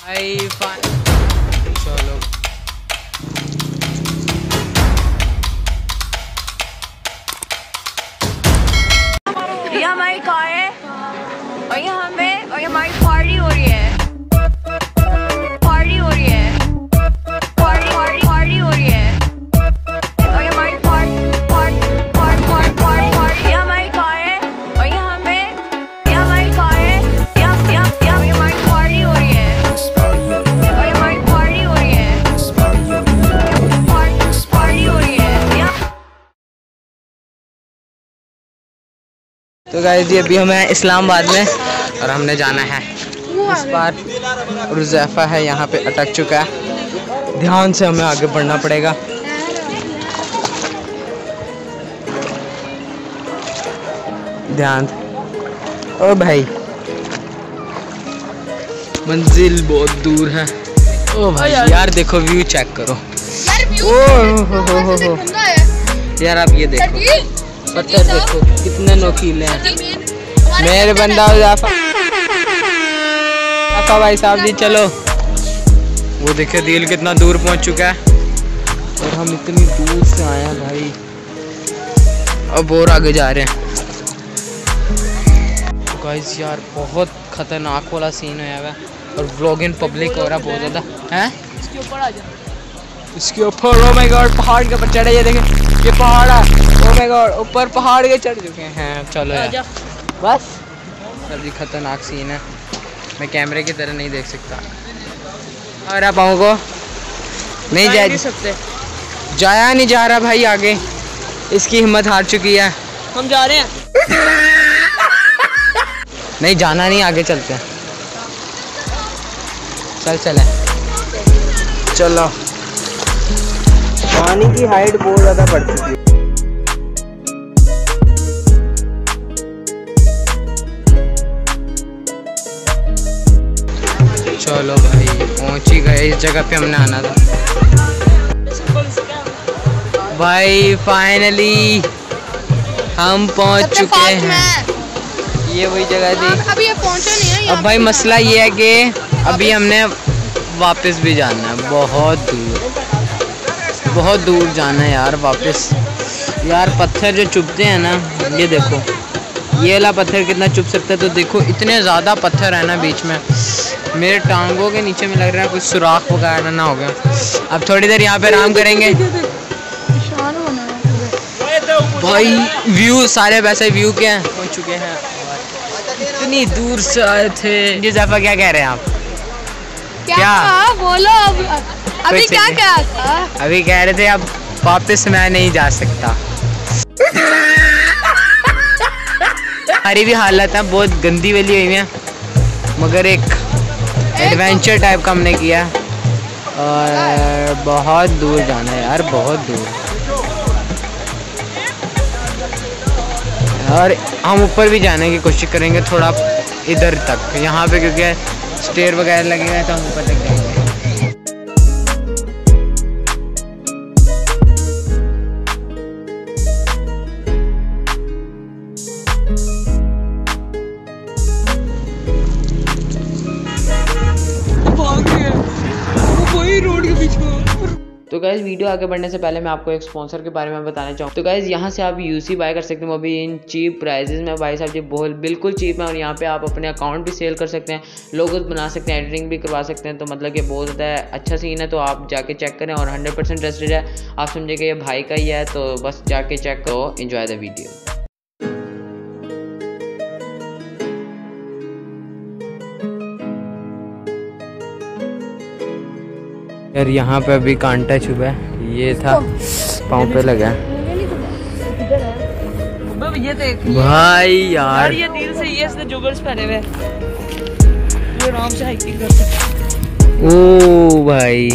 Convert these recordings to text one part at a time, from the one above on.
चलो ये हमारी कार है और यहाँ पे और हमारी पार्टी हो रही है, पार्टी हो रही है, पार्टी पार्टी पार्टी हो रही है और ये हमारी ये हमारी कार है और यहाँ पे ये हमारी कार है, ये हमारी पार्टी हो रही है और ये हमारी पार्टी हो रही है, पार्टी हो रही है। तो गाइस ये अभी हम हैं इस्लामाबाद में और हमने जाना है इस बार। रुज़ैफ़ा है यहाँ पे अटक चुका है, ध्यान से हमें आगे बढ़ना पड़ेगा। ध्यान। ओ भाई मंजिल बहुत दूर है। ओ भाई यार देखो व्यू चेक करो। ओ हो यार आप ये देखो पत्थर देखो कितने नोकीले हैं। मेरे बंदा रुज़ैफ़ा भाई साहब जी चलो। वो देखिए दिल कितना दूर पहुंच चुका है और हम इतनी दूर से आए हैं भाई, अब और आगे जा रहे हैं। तो गाइस यार बहुत खतरनाक वाला सीन है यार और व्लॉगिंग पब्लिक हो रहा बहुत ज़्यादा है। इसके ऊपर आ जा, इसके ऊपर। ओ माय गॉड पहाड़ के ऊपर चढ़े, ये देखें ये पहाड़ है। ओ माय गॉड ऊपर पहाड़ के चढ़ चुके हैं। चलो यार बस अभी खतरनाक सीन है, मैं कैमरे की तरह नहीं देख सकता। और आप पाँव को नहीं जा सकते, जाया नहीं जा रहा भाई आगे, इसकी हिम्मत हार चुकी है। हम जा रहे हैं नहीं जाना नहीं, आगे चलते हैं। चले चलो। पानी की हाइट बहुत ज़्यादा बढ़ चुकी है। चलो भाई पहुंच ही गए इस जगह पे हमने आना था भाई। फाइनली हम पहुंच चुके हैं, ये वही जगह थी। अभी ये पहुंचा नहीं है। अब भाई मसला ये है कि अभी हमने वापस भी जाना है, बहुत दूर जाना है यार वापस। यार पत्थर जो चुभते हैं ना, ये देखो ये वाला पत्थर कितना चुभ सकता है। तो देखो इतने ज़्यादा पत्थर है ना बीच में, मेरे टांगों के नीचे में लग रहा है कुछ सुराख वगैरह ना हो गया। अब थोड़ी देर यहाँ पे आराम करेंगे भाई। व्यू सारे वैसे व्यू के हैं, पहुँच चुके हैं। इतनी दूर से आए थे। रुज़ैफ़ा क्या कह रहे हैं आप? क्या बोलो अभी क्या कहा था? अभी कह रहे थे अब वापस मैं नहीं जा सकता। हमारी भी हालत है बहुत गंदी वाली हुई है, मगर एक एडवेंचर टाइप का हमने किया और बहुत दूर जाना है यार, बहुत दूर। और हम ऊपर भी जाने की कोशिश करेंगे थोड़ा इधर तक, यहाँ पे क्योंकि स्टेयर वगैरह लगे हुए हैं तो हम ऊपर तक जाएंगे। तो गाइज़ वीडियो आगे बढ़ने से पहले मैं आपको एक स्पॉन्सर के बारे में बताना चाहूँ। तो गाइज़ यहाँ से आप यूसी बाय कर सकते हैं, वो भी इन चीप प्राइसेस में। भाई साहब जी बिल्कुल चीप है और यहाँ पे आप अपने अकाउंट भी सेल कर सकते हैं, लोगोज बना सकते हैं, एडिटिंग भी करवा सकते हैं। तो मतलब कि बहुत ज़्यादा अच्छा सीन है, तो आप जाके चेक करें और 100% ट्रस्टेड है। आप समझिए ये भाई का ही है, तो बस जाके चेक करो। Enjoy the video. यार यहाँ पे अभी कांटा चुभा है, ये था पाँव पे लगा ये देख भाई यार ये दिल से ये इसने जोगर्स पहने हुए, ये आराम से हाइकिंग कर सकते। ओ भाई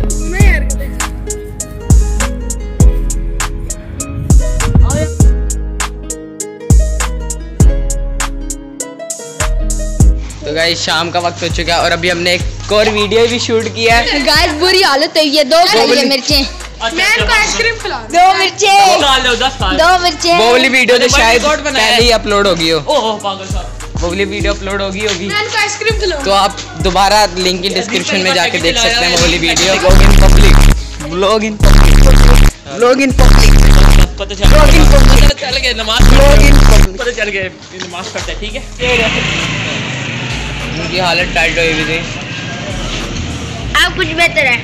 तो गाइस शाम का वक्त हो चुका है और अभी हमने एक और वीडियो भी शूट किया है। गाइस बुरी हालत है, ये 2 मिर्चें, आइसक्रीम खिला 2 मिर्चें, 2 मिर्चें। वो वाली वीडियो तो शायद पहले ही अपलोड होगी हो। ओह पागल साहब वो वाली वीडियो अपलोड होगी आइसक्रीम खिलाओ। तो आप दोबारा लिंक की डिस्क्रिप्शन में जाके देख सकते हैं वो वाली video. Vlog in public, vlog in public, vlog in public, पता चल गया नमाज व्लॉग इन पब्लिक। पता चल गया नमाज पढ़ता है, ठीक है। उनकी हालत टाइट हुई हुई थी। अब कुछ बेहतर है।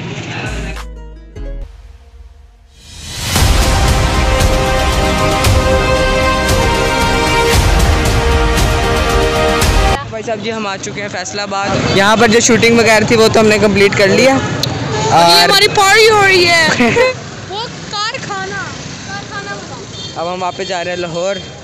भाई साहब जी हम आ चुके हैं फैसलाबाद। यहाँ पर जो शूटिंग वगैरह थी वो तो हमने कंप्लीट कर लिया और हमारी पार्टी हो रही है। वो कारखाना बताओ। अब हम वापस जा रहे हैं लाहौर।